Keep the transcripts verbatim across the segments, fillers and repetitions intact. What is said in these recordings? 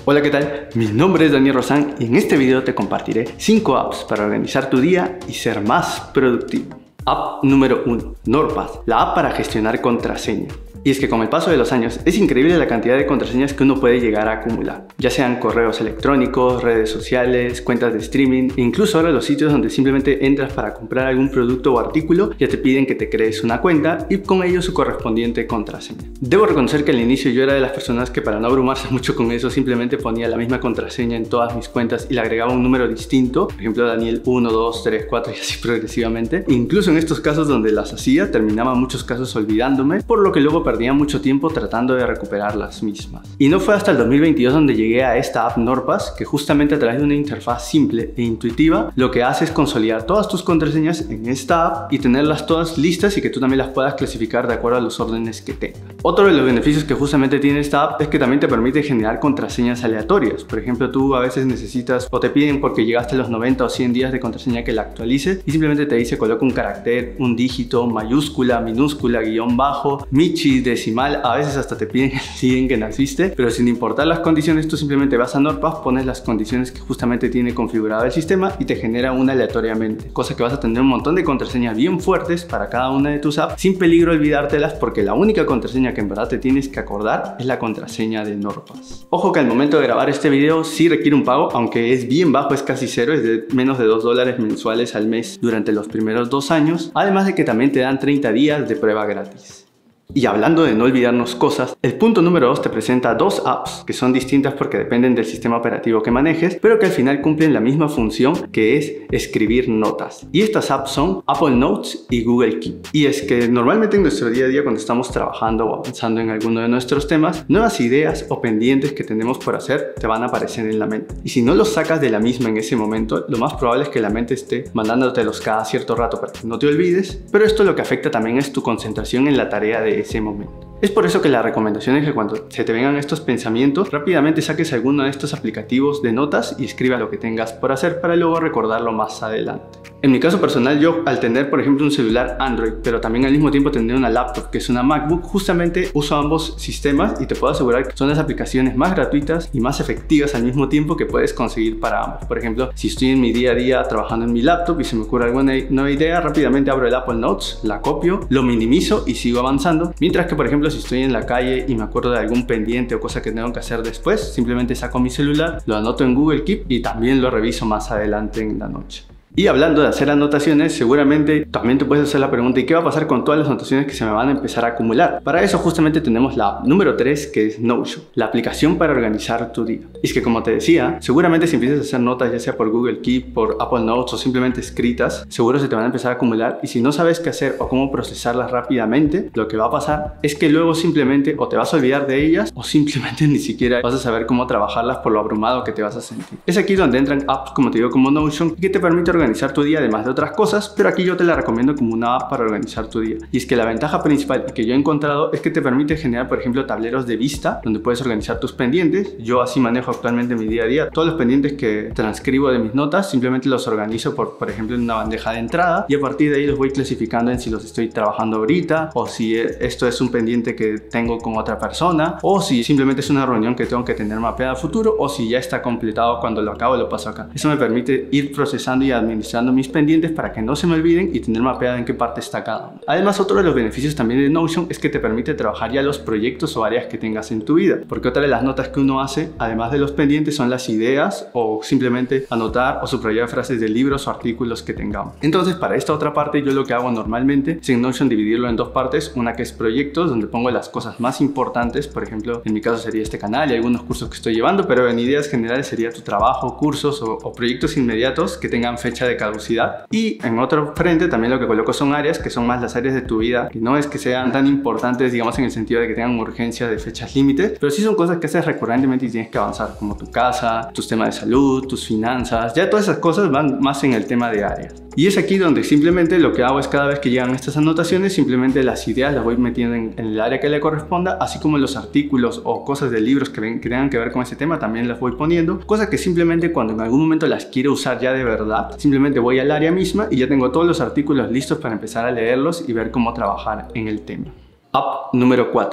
Hola, ¿qué tal? Mi nombre es Daniel Rozán y en este video te compartiré cinco apps para organizar tu día y ser más productivo. App número uno. NordPass, la app para gestionar contraseñas. Y es que con el paso de los años es increíble la cantidad de contraseñas que uno puede llegar a acumular, ya sean correos electrónicos, redes sociales, cuentas de streaming e incluso ahora los sitios donde simplemente entras para comprar algún producto o artículo ya te piden que te crees una cuenta y con ello su correspondiente contraseña. Debo reconocer que al inicio yo era de las personas que, para no abrumarse mucho con eso, simplemente ponía la misma contraseña en todas mis cuentas y le agregaba un número distinto, por ejemplo Daniel uno, dos, tres, cuatro y así progresivamente. Incluso en estos casos donde las hacía terminaba en muchos casos olvidándome, por lo que luego perdía mucho tiempo tratando de recuperar las mismas. Y no fue hasta el dos mil veintidós donde llegué a esta app NordPass, que justamente a través de una interfaz simple e intuitiva lo que hace es consolidar todas tus contraseñas en esta app y tenerlas todas listas y que tú también las puedas clasificar de acuerdo a los órdenes que tengas. Otro de los beneficios que justamente tiene esta app es que también te permite generar contraseñas aleatorias. Por ejemplo, tú a veces necesitas o te piden porque llegaste a los noventa o cien días de contraseña que la actualices y simplemente te dice coloca un carácter, un dígito, mayúscula, minúscula, guión bajo, michi, decimal, a veces hasta te piden el día en que naciste, pero sin importar las condiciones tú simplemente vas a NordPass, pones las condiciones que justamente tiene configurado el sistema y te genera una aleatoriamente, cosa que vas a tener un montón de contraseñas bien fuertes para cada una de tus apps sin peligro de olvidártelas, porque la única contraseña que en verdad te tienes que acordar es la contraseña de NordPass. Ojo que al momento de grabar este video sí requiere un pago, aunque es bien bajo, es casi cero, es de menos de dos dólares mensuales al mes durante los primeros dos años, además de que también te dan treinta días de prueba gratis. Y hablando de no olvidarnos cosas, el punto número dos te presenta dos apps que son distintas porque dependen del sistema operativo que manejes, pero que al final cumplen la misma función, que es escribir notas. Y estas apps son Apple Notes y Google Keep. Y es que normalmente en nuestro día a día, cuando estamos trabajando o avanzando en alguno de nuestros temas, nuevas ideas o pendientes que tenemos por hacer te van a aparecer en la mente. Y si no los sacas de la misma en ese momento, lo más probable es que la mente esté mandándotelos cada cierto rato para que no te olvides, pero esto lo que afecta también es tu concentración en la tarea de ese momento. Es por eso que la recomendación es que cuando se te vengan estos pensamientos, rápidamente saques alguno de estos aplicativos de notas y escriba lo que tengas por hacer para luego recordarlo más adelante. En mi caso personal, yo al tener por ejemplo un celular Android, pero también al mismo tiempo tener una laptop que es una MacBook, justamente uso ambos sistemas y te puedo asegurar que son las aplicaciones más gratuitas y más efectivas al mismo tiempo que puedes conseguir para ambos. Por ejemplo, si estoy en mi día a día trabajando en mi laptop y se me ocurre alguna nueva idea, rápidamente abro el Apple Notes, la copio, lo minimizo y sigo avanzando. Mientras que por ejemplo si estoy en la calle y me acuerdo de algún pendiente o cosa que tengo que hacer después, simplemente saco mi celular, lo anoto en Google Keep y también lo reviso más adelante en la noche. Y hablando de hacer anotaciones, seguramente también te puedes hacer la pregunta: ¿y qué va a pasar con todas las anotaciones que se me van a empezar a acumular? Para eso justamente tenemos la app número tres, que es Notion, la aplicación para organizar tu día. Y es que, como te decía, seguramente si empiezas a hacer notas ya sea por Google Keep, por Apple Notes o simplemente escritas, seguro se te van a empezar a acumular, y si no sabes qué hacer o cómo procesarlas rápidamente, lo que va a pasar es que luego simplemente o te vas a olvidar de ellas o simplemente ni siquiera vas a saber cómo trabajarlas por lo abrumado que te vas a sentir. Es aquí donde entran apps, como te digo, como Notion, que te permite organizar organizar tu día además de otras cosas, pero aquí yo te la recomiendo como una app para organizar tu día. Y es que la ventaja principal que yo he encontrado es que te permite generar, por ejemplo, tableros de vista donde puedes organizar tus pendientes. Yo así manejo actualmente mi día a día. Todos los pendientes que transcribo de mis notas simplemente los organizo por, por ejemplo, en una bandeja de entrada, y a partir de ahí los voy clasificando en si los estoy trabajando ahorita, o si esto es un pendiente que tengo con otra persona, o si simplemente es una reunión que tengo que tener mapeada a futuro, o si ya está completado, cuando lo acabo lo paso acá. Eso me permite ir procesando y administrando mis pendientes para que no se me olviden y tener mapeado en qué parte está cada uno. Además, otro de los beneficios también de Notion es que te permite trabajar ya los proyectos o áreas que tengas en tu vida, porque otra de las notas que uno hace, además de los pendientes, son las ideas o simplemente anotar o subrayar frases de libros o artículos que tengamos. Entonces, para esta otra parte, yo lo que hago normalmente es en Notion dividirlo en dos partes: una que es proyectos, donde pongo las cosas más importantes, por ejemplo, en mi caso sería este canal y algunos cursos que estoy llevando, pero en ideas generales sería tu trabajo, cursos o, o proyectos inmediatos que tengan fecha de caducidad. Y en otro frente también lo que coloco son áreas que son más las áreas de tu vida, que no es que sean tan importantes, digamos, en el sentido de que tengan urgencia de fechas límites, pero sí son cosas que haces recurrentemente y tienes que avanzar, como tu casa, tus temas de salud, tus finanzas. Ya todas esas cosas van más en el tema de áreas. Y es aquí donde simplemente lo que hago es, cada vez que llegan estas anotaciones, simplemente las ideas las voy metiendo en, en el área que le corresponda, así como los artículos o cosas de libros que, ven, que tengan que ver con ese tema también las voy poniendo, cosas que simplemente cuando en algún momento las quiero usar ya de verdad, simplemente voy al área misma y ya tengo todos los artículos listos para empezar a leerlos y ver cómo trabajar en el tema. App número cuatro.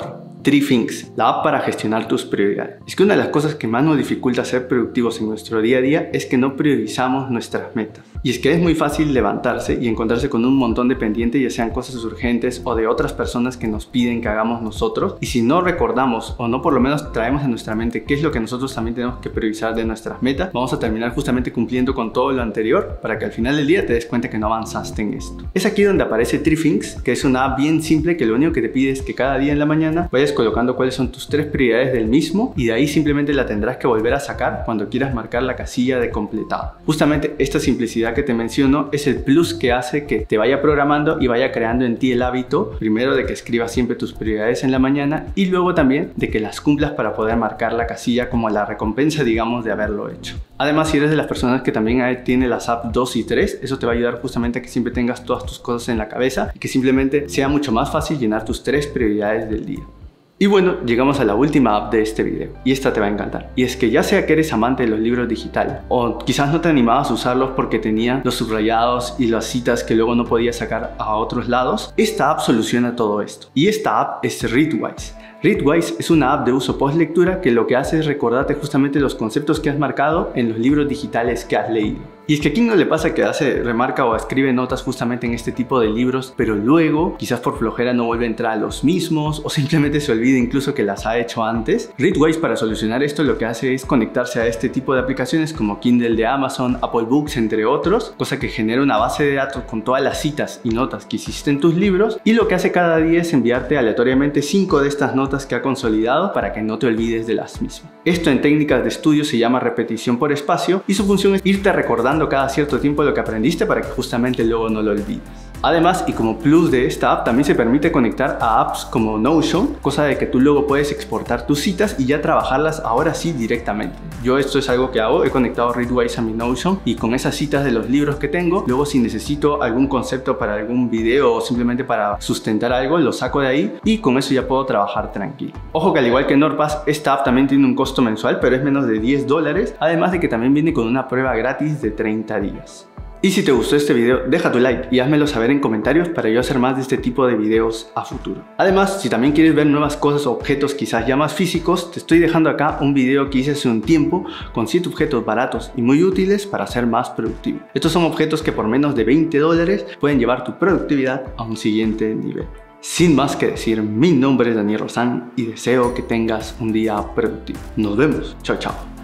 Three Things, la app para gestionar tus prioridades. Es que una de las cosas que más nos dificulta ser productivos en nuestro día a día es que no priorizamos nuestras metas. Y es que es muy fácil levantarse y encontrarse con un montón de pendientes, ya sean cosas urgentes o de otras personas que nos piden que hagamos nosotros. Y si no recordamos o no por lo menos traemos en nuestra mente qué es lo que nosotros también tenemos que priorizar de nuestras metas, vamos a terminar justamente cumpliendo con todo lo anterior para que al final del día te des cuenta que no avanzaste en esto. Es aquí donde aparece Three Things, que es una app bien simple que lo único que te pide es que cada día en la mañana vayas colocando cuáles son tus tres prioridades del mismo y de ahí simplemente la tendrás que volver a sacar cuando quieras marcar la casilla de completado. Justamente esta simplicidad que te menciono es el plus que hace que te vaya programando y vaya creando en ti el hábito, primero de que escribas siempre tus prioridades en la mañana y luego también de que las cumplas para poder marcar la casilla como la recompensa, digamos, de haberlo hecho. Además, si eres de las personas que también tiene las apps dos y tres, eso te va a ayudar justamente a que siempre tengas todas tus cosas en la cabeza y que simplemente sea mucho más fácil llenar tus tres prioridades del día. Y bueno, llegamos a la última app de este video y esta te va a encantar. Y es que ya sea que eres amante de los libros digitales o quizás no te animabas a usarlos porque tenía los subrayados y las citas que luego no podías sacar a otros lados, esta app soluciona todo esto. Y esta app es Readwise. Readwise es una app de uso post lectura que lo que hace es recordarte justamente los conceptos que has marcado en los libros digitales que has leído. Y es que a quién no le pasa que hace, remarca o escribe notas justamente en este tipo de libros, pero luego, quizás por flojera, no vuelve a entrar a los mismos o simplemente se olvida incluso que las ha hecho antes. Readwise, para solucionar esto, lo que hace es conectarse a este tipo de aplicaciones como Kindle de Amazon, Apple Books, entre otros, cosa que genera una base de datos con todas las citas y notas que hiciste en tus libros, y lo que hace cada día es enviarte aleatoriamente cinco de estas notas que ha consolidado para que no te olvides de las mismas. Esto en técnicas de estudio se llama repetición por espacio y su función es irte recordando cada cierto tiempo lo que aprendiste para que justamente luego no lo olvides. Además, y como plus de esta app, también se permite conectar a apps como Notion, cosa de que tú luego puedes exportar tus citas y ya trabajarlas ahora sí directamente. Yo esto es algo que hago, he conectado Readwise a mi Notion y con esas citas de los libros que tengo, luego si necesito algún concepto para algún video o simplemente para sustentar algo, lo saco de ahí y con eso ya puedo trabajar tranquilo. Ojo que al igual que NordPass, esta app también tiene un costo mensual, pero es menos de diez dólares, además de que también viene con una prueba gratis de treinta días. Y si te gustó este video, deja tu like y házmelo saber en comentarios para yo hacer más de este tipo de videos a futuro. Además, si también quieres ver nuevas cosas o objetos quizás ya más físicos, te estoy dejando acá un video que hice hace un tiempo con siete objetos baratos y muy útiles para ser más productivo. Estos son objetos que por menos de veinte dólares pueden llevar tu productividad a un siguiente nivel. Sin más que decir, mi nombre es Daniel Rozán y deseo que tengas un día productivo. Nos vemos. Chao, chao.